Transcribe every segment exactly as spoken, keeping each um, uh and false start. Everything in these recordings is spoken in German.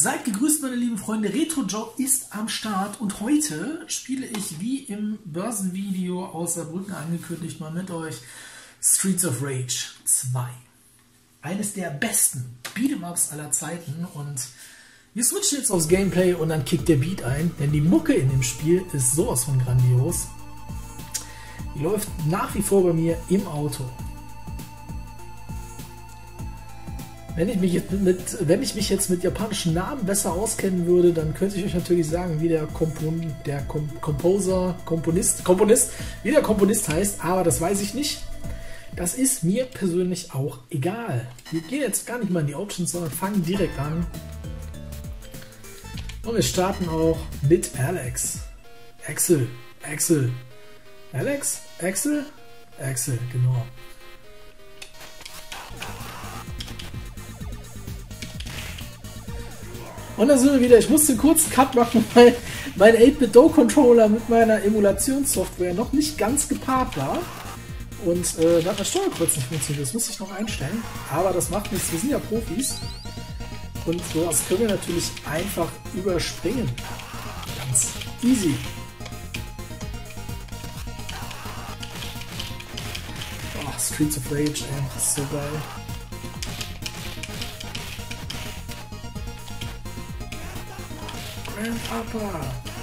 Seid gegrüßt, meine lieben Freunde. Retro Joe ist am Start und heute spiele ich, wie im Börsenvideo aus Saarbrücken angekündigt, mal mit euch Streets of Rage zwei. Eines der besten Beat'em-Ups aller Zeiten, und wir switchen jetzt aufs Gameplay und dann kickt der Beat ein, denn die Mucke in dem Spiel ist sowas von grandios. Die läuft nach wie vor bei mir im Auto. Wenn ich mich jetzt mit, wenn ich mich jetzt mit japanischen Namen besser auskennen würde, dann könnte ich euch natürlich sagen, wie der, Kompon, der Kom Composer, Komponist, Komponist, wie der Komponist heißt, aber das weiß ich nicht. Das ist mir persönlich auch egal. Wir gehen jetzt gar nicht mal in die Options, sondern fangen direkt an. Und wir starten auch mit Alex. Axel, Axel. Alex? Axel? Axel, genau. Und da sind wir wieder. Ich musste einen kurzen Cut machen, weil mein acht Bit Do Controller mit meiner Emulationssoftware noch nicht ganz gepaart war. Und äh, da hat mein Steuerkreuz nicht funktioniert. Das musste ich noch einstellen. Aber das macht nichts. Wir sind ja Profis. Und sowas können wir natürlich einfach überspringen. Ganz easy. Oh, Streets of Rage, ey. Das ist so geil. Grandpapa.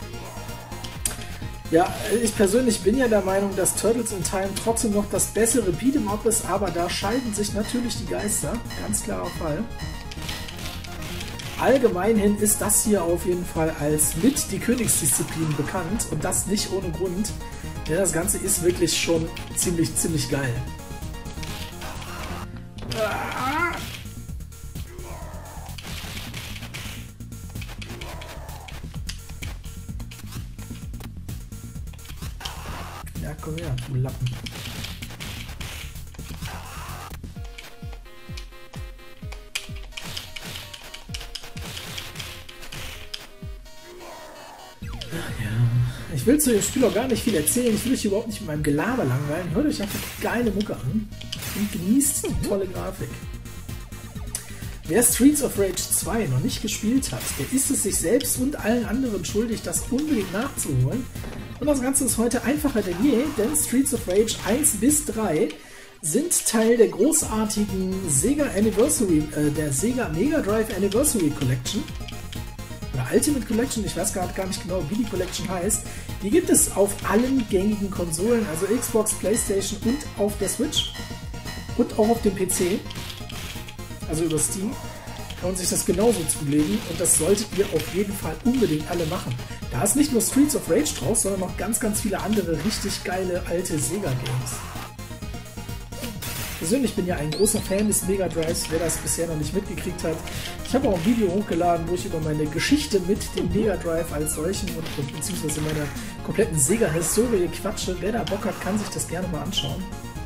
Ja, ich persönlich bin ja der Meinung, dass Turtles in Time trotzdem noch das bessere Beat'em-up ist, aber da scheiden sich natürlich die Geister. Ganz klarer Fall. Allgemeinhin ist das hier auf jeden Fall als mit die Königsdisziplin bekannt, und das nicht ohne Grund, denn das Ganze ist wirklich schon ziemlich, ziemlich geil. Ja, komm her, du Lappen. Ich will zu dem Spiel auch gar nicht viel erzählen. Ich will euch überhaupt nicht mit meinem Gelaber langweilen. Hört euch einfach die geile Mucke an und genießt die tolle Grafik. Wer Streets of Rage zwei noch nicht gespielt hat, der ist es sich selbst und allen anderen schuldig, das unbedingt nachzuholen. Und das Ganze ist heute einfacher denn je, denn Streets of Rage eins bis drei sind Teil der großartigen Sega Anniversary, äh, der Sega Mega Drive Anniversary Collection. Oder Ultimate Collection, ich weiß gerade gar nicht genau, wie die Collection heißt. Die gibt es auf allen gängigen Konsolen, also Xbox, PlayStation und auf der Switch. Und auch auf dem P C. Also über Steam. Kann man sich das genauso zulegen, und das solltet ihr auf jeden Fall unbedingt alle machen. Da ist nicht nur Streets of Rage drauf, sondern noch ganz, ganz viele andere richtig geile alte Sega-Games. Persönlich bin ja ein großer Fan des Mega Drives, wer das bisher noch nicht mitgekriegt hat. Ich habe auch ein Video hochgeladen, wo ich über meine Geschichte mit dem Mega Drive als solchen und, und beziehungsweise meiner kompletten Sega-Historie quatsche. Wer da Bock hat, kann sich das gerne mal anschauen.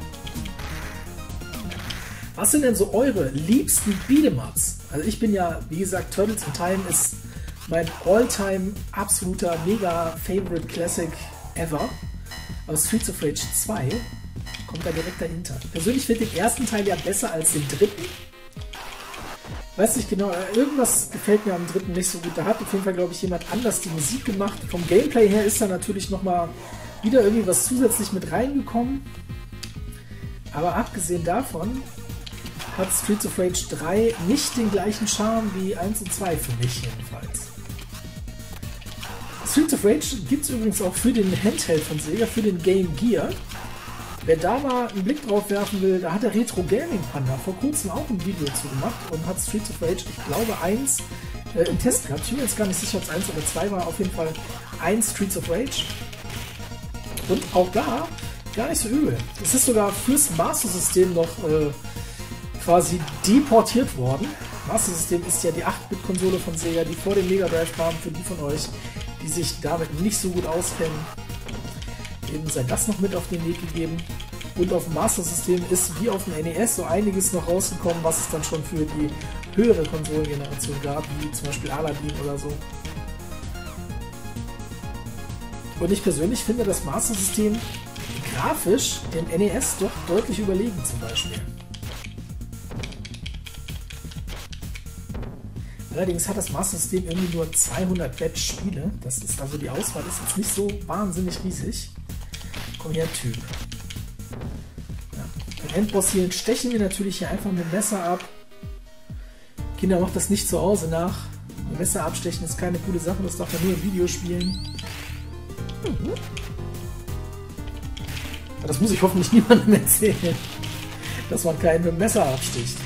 Was sind denn so eure liebsten Beat'em-Ups? Also ich bin ja, wie gesagt, Turtles in Time ist mein all-time absoluter Mega-Favorite Classic ever. Aber Streets of Rage zwei kommt da direkt dahinter. Persönlich finde ich den ersten Teil ja besser als den dritten. Weiß nicht genau, irgendwas gefällt mir am dritten nicht so gut. Da hat auf jeden Fall, glaube ich, jemand anders die Musik gemacht. Vom Gameplay her ist da natürlich nochmal wieder irgendwie was zusätzlich mit reingekommen. Aber abgesehen davon hat Streets of Rage drei nicht den gleichen Charme wie eins und zwei, für mich jedenfalls. Streets of Rage gibt es übrigens auch für den Handheld von Sega, für den Game Gear. Wer da mal einen Blick drauf werfen will, da hat der Retro Gaming Panda vor kurzem auch ein Video zu gemacht und hat Streets of Rage, ich glaube eins, äh, im Test gehabt. Ich bin mir jetzt gar nicht sicher, ob es eins oder zwei war, auf jeden Fall eins Streets of Rage. Und auch da gar nicht so übel. Es ist sogar fürs Master System noch äh, quasi deportiert worden. Master System ist ja die acht Bit Konsole von Sega, die vor dem Mega Drive kam. Für die von euch, die sich damit nicht so gut auskennen, eben sei das noch mit auf den Weg gegeben. Und auf dem Master System ist wie auf dem N E S so einiges noch rausgekommen, was es dann schon für die höhere Konsolengeneration gab, wie zum Beispiel Aladdin oder so. Und ich persönlich finde das Master System grafisch dem N E S doch deutlich überlegen zum Beispiel. Allerdings hat das Master System irgendwie nur zweihundert Batch-Spiele. Das ist also, die Auswahl ist jetzt nicht so wahnsinnig riesig. Komm her, Typ. Ja. Den Endboss hier stechen wir natürlich hier einfach mit dem Messer ab. Kinder, macht das nicht zu Hause nach. Mit Messer abstechen ist keine coole Sache, das darf man nur im Videospielen. Mhm. Das muss ich hoffentlich niemandem erzählen, dass man keinen mit dem Messer absticht.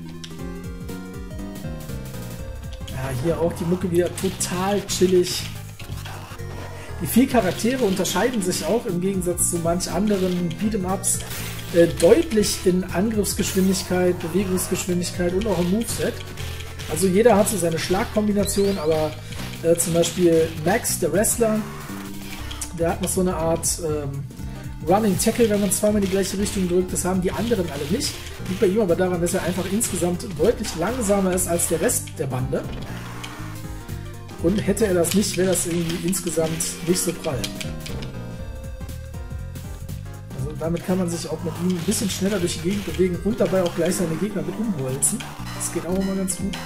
Ja, hier auch die Mucke wieder total chillig. Die vier Charaktere unterscheiden sich auch im Gegensatz zu manch anderen Beat'em-Ups äh, deutlich in Angriffsgeschwindigkeit, Bewegungsgeschwindigkeit und auch im Moveset. Also jeder hat so seine Schlagkombination, aber äh, zum Beispiel Max, der Wrestler, der hat noch so eine Art ähm, Running Tackle, wenn man zweimal in die gleiche Richtung drückt. Das haben die anderen alle nicht. Liegt bei ihm aber daran, dass er einfach insgesamt deutlich langsamer ist als der Rest der Bande. Und hätte er das nicht, wäre das irgendwie insgesamt nicht so prall. Also damit kann man sich auch mit ihm ein bisschen schneller durch die Gegend bewegen und dabei auch gleich seine Gegner mit umholzen. Das geht auch immer ganz gut.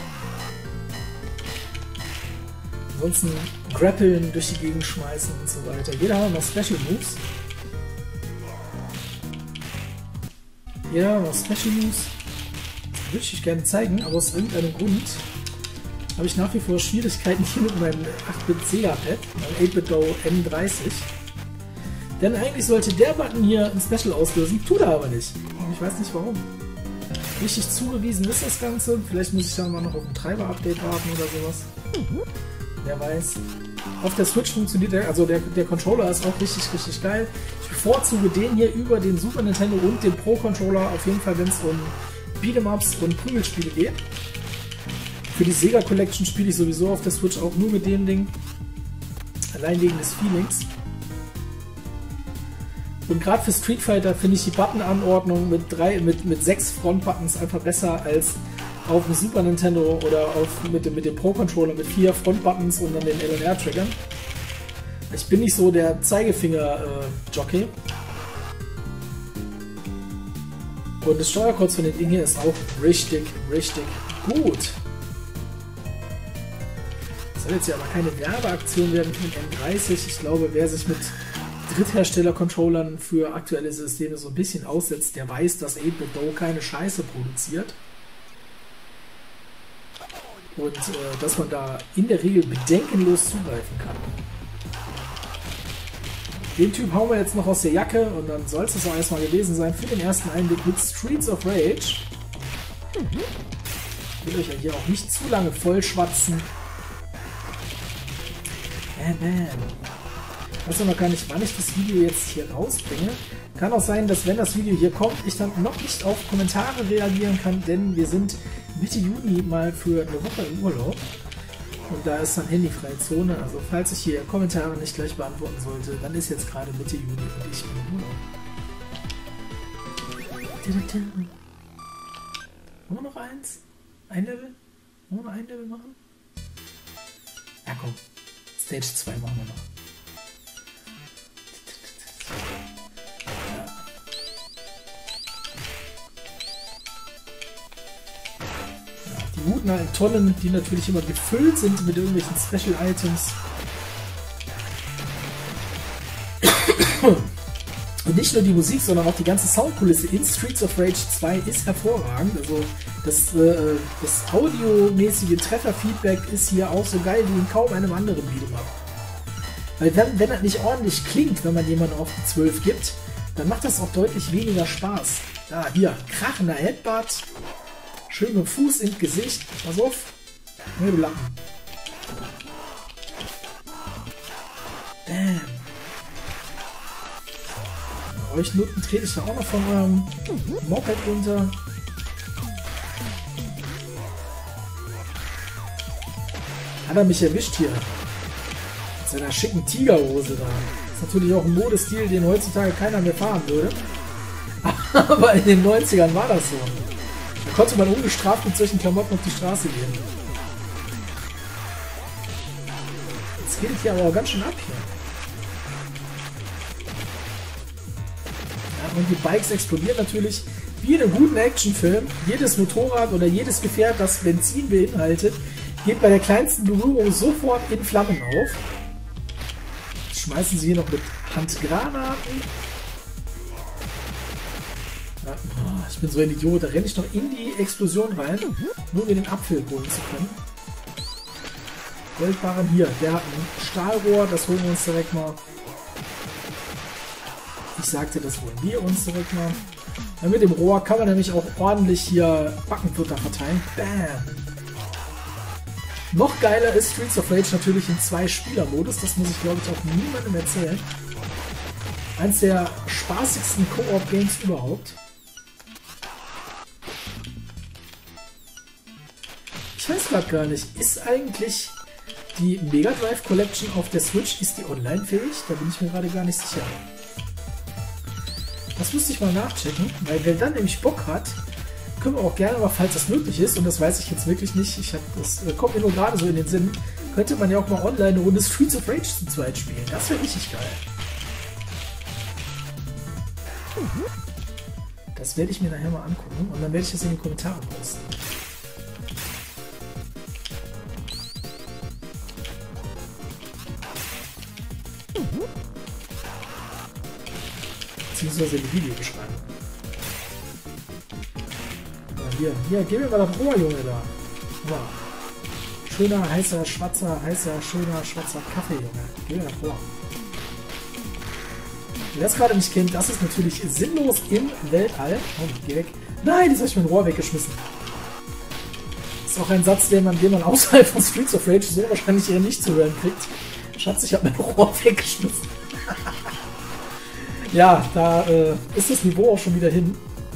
Ansonsten grappeln, durch die Gegend schmeißen und so weiter. Jeder hat noch Special Moves. Ja, noch Special Moves. Würde ich euch gerne zeigen, aber aus irgendeinem Grund habe ich nach wie vor Schwierigkeiten hier mit meinem acht Bit Sega-Pad, meinem acht Bit Do M dreißig. Denn eigentlich sollte der Button hier ein Special auslösen, tut er aber nicht. Und ich weiß nicht warum. Richtig zugewiesen ist das Ganze. Vielleicht muss ich dann mal noch auf ein Treiber-Update warten oder sowas. Wer weiß. Auf der Switch funktioniert der, also der, der Controller ist auch richtig, richtig geil. Ich bevorzuge den hier über den Super Nintendo und den Pro-Controller, auf jeden Fall, wenn es um Beat'em-Ups und Prügelspiele geht. Für die Sega Collection spiele ich sowieso auf der Switch auch nur mit dem Ding. Allein wegen des Feelings. Und gerade für Street Fighter finde ich die Button-Anordnung mit, drei, mit, mit sechs Front-Buttons einfach besser als auf dem Super Nintendo oder auf, mit, dem, mit dem Pro-Controller mit vier Front-Buttons und dann den L und R-Triggern. Ich bin nicht so der Zeigefinger-Jockey. Und das Steuerkreuz von dem Ding hier ist auch richtig, richtig gut. Das soll jetzt ja aber keine Werbeaktion werden für den M dreißig. Ich glaube, wer sich mit Dritthersteller-Controllern für aktuelle Systeme so ein bisschen aussetzt, der weiß, dass acht Bit Do keine Scheiße produziert. Und äh, dass man da in der Regel bedenkenlos zugreifen kann. Den Typ hauen wir jetzt noch aus der Jacke und dann soll es das auch erstmal gewesen sein für den ersten Einblick mit Streets of Rage. Ich will euch ja hier auch nicht zu lange voll schwatzen. Bam, bam. Ich weiß noch gar nicht, wann ich das Video jetzt hier rausbringe. Kann auch sein, dass wenn das Video hier kommt, ich dann noch nicht auf Kommentare reagieren kann, denn wir sind Mitte Juni mal für eine Woche im Urlaub. Und da ist dann handyfreie Zone. Also falls ich hier Kommentare nicht gleich beantworten sollte, dann ist jetzt gerade Mitte Juni und ich bin im Urlaub. Wollen wir noch eins? Ein Level? Wollen wir noch ein Level machen? Ja komm, Stage zwei machen wir noch. Die guten alten Tonnen, die natürlich immer gefüllt sind mit irgendwelchen Special Items. Und nicht nur die Musik, sondern auch die ganze Soundkulisse in Streets of Rage zwei ist hervorragend. Also das, äh, das audiomäßige Trefferfeedback ist hier auch so geil wie in kaum einem anderen Beat'em-Up. Weil wenn, wenn das nicht ordentlich klingt, wenn man jemanden auf die zwölf gibt, dann macht das auch deutlich weniger Spaß. Da, hier, krachender Headbutt. Schön mit Fuß ins Gesicht. Pass auf. Ne, du Lappen. Damn. Euch Nutten trete ich da auch noch von eurem Moped runter. Hat er mich erwischt hier. Mit seiner schicken Tigerhose da. Das ist natürlich auch ein Modestil, den heutzutage keiner mehr fahren würde. Aber in den neunzigern war das so. Da konnte man ungestraft mit solchen Klamotten auf die Straße gehen. Jetzt geht es hier aber auch ganz schön ab hier. Ja, und die Bikes explodieren natürlich wie in einem guten Actionfilm. Jedes Motorrad oder jedes Gefährt, das Benzin beinhaltet, geht bei der kleinsten Berührung sofort in Flammen auf. Jetzt schmeißen sie hier noch mit Handgranaten. Ja, oh, ich bin so ein Idiot, da renne ich noch in die Explosion rein, nur um den Apfel holen zu können. Goldbarren hier, der hat ein Stahlrohr, das holen wir uns direkt mal. Ich sagte, das holen wir uns direkt mal. Ja, mit dem Rohr kann man nämlich auch ordentlich hier Backenfutter verteilen. Bam! Noch geiler ist Streets of Rage natürlich in zwei Spieler-Modus. Das muss ich, glaube ich, auch niemandem erzählen. Eins der spaßigsten Koop-Games überhaupt. Ich weiß gerade gar nicht, ist eigentlich die Mega Drive Collection auf der Switch, ist die online fähig? Da bin ich mir gerade gar nicht sicher. Das müsste ich mal nachchecken, weil wer dann nämlich Bock hat, können wir auch gerne, aber falls das möglich ist, und das weiß ich jetzt wirklich nicht, ich hab, das äh, kommt mir nur gerade so in den Sinn, könnte man ja auch mal online eine Runde Streets of Rage zu zweit spielen. Das wäre richtig geil. Das werde ich mir nachher mal angucken und dann werde ich das in die Kommentare posten. Beziehungsweise die Videobeschreibung. Ja, hier, hier, gib mir mal das Rohr, Junge, da. Wow. Schöner, heißer, schwarzer, heißer, schöner, schwarzer Kaffee, Junge. Gib mir das Rohr. Wer das gerade nicht kennt, das ist natürlich sinnlos im Weltall. Oh, geh weg. Nein, jetzt habe ich mein Rohr weggeschmissen. Das ist auch ein Satz, den man, den man außerhalb von Streets of Rage so wahrscheinlich eher nicht zu hören kriegt. Schatz, ich habe mein Rohr weggeschmissen. Ja, da äh, ist das Niveau auch schon wieder hin.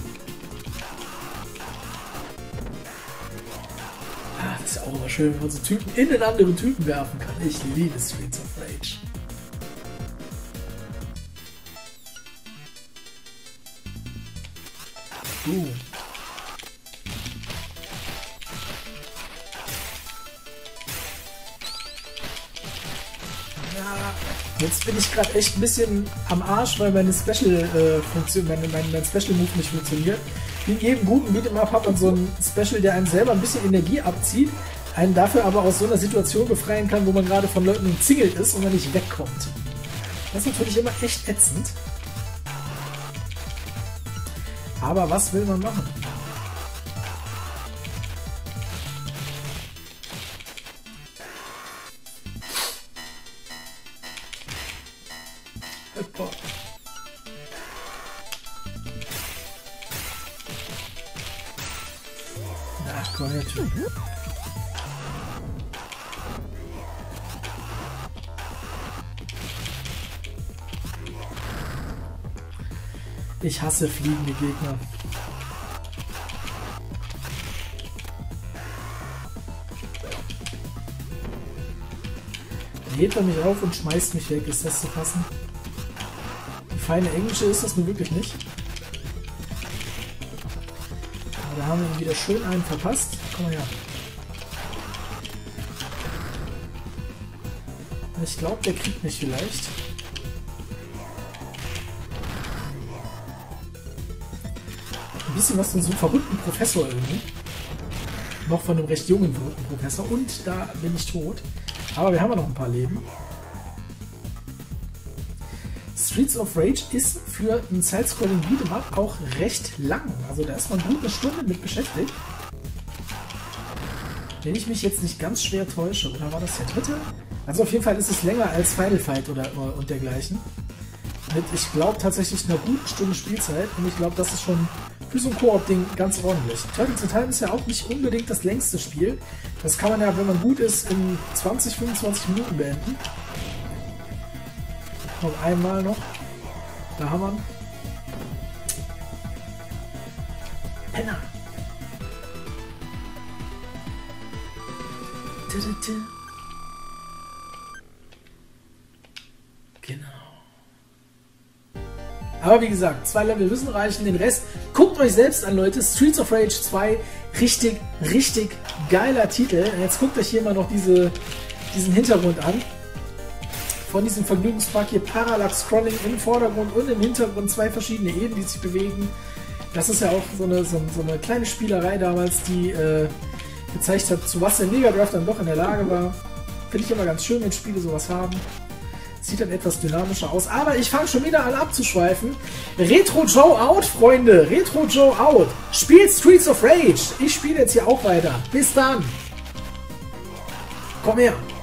Ah, das ist ja auch immer schön, wenn man so Typen in den anderen Typen werfen kann. Ich liebe Streets of Rage. Uh. Jetzt bin ich gerade echt ein bisschen am Arsch, weil meine Special-Funktion, äh, meine, mein, mein Special-Move nicht funktioniert. In jedem guten Beat'em-Up hat man so ein Special, der einem selber ein bisschen Energie abzieht, einen dafür aber aus so einer Situation befreien kann, wo man gerade von Leuten umzingelt ist und man nicht wegkommt. Das ist natürlich immer echt ätzend. Aber was will man machen? Ach komm her, Typ. Ich hasse fliegende Gegner. Da hebt er mich auf und schmeißt mich weg. Ist das zu fassen? Die feine Englische ist das nun wirklich nicht. Aber da haben wir ihn wieder schön einen verpasst. Komm mal her. Ich glaube, der kriegt mich vielleicht. Ein bisschen was von so einem verrückten Professor irgendwie. Noch von einem recht jungen verrückten Professor. Und da bin ich tot. Aber wir haben ja noch ein paar Leben. Streets of Rage ist für ein Side-Scrolling Beat'em-Up auch recht lang. Also da ist man gut eine Stunde mit beschäftigt. Wenn ich mich jetzt nicht ganz schwer täusche. Oder war das der dritte? Also auf jeden Fall ist es länger als Final Fight oder und dergleichen. Mit, ich glaube, tatsächlich einer guten Stunde Spielzeit. Und ich glaube, das ist schon für so ein Koop-Ding ganz ordentlich. Turtles in Time ist ja auch nicht unbedingt das längste Spiel. Das kann man ja, wenn man gut ist, in zwanzig, fünfundzwanzig Minuten beenden. Noch einmal noch. Da haben wir ihn. Penner. Genau. Aber wie gesagt, zwei Level müssen reichen. Den Rest guckt euch selbst an, Leute. Streets of Rage zwei, richtig, richtig geiler Titel. Jetzt guckt euch hier mal noch diese, diesen Hintergrund an. Von diesem Vergnügungspark hier Parallax Scrolling im Vordergrund und im Hintergrund zwei verschiedene Ebenen, die sich bewegen. Das ist ja auch so eine, so, so eine kleine Spielerei damals, die äh, gezeigt hat, zu was der Mega Drive dann doch in der Lage war. Finde ich immer ganz schön, wenn Spiele sowas haben. Sieht dann etwas dynamischer aus. Aber ich fange schon wieder an abzuschweifen. Retro Joe out, Freunde. Retro Joe out. Spielt Streets of Rage. Ich spiele jetzt hier auch weiter. Bis dann. Komm her.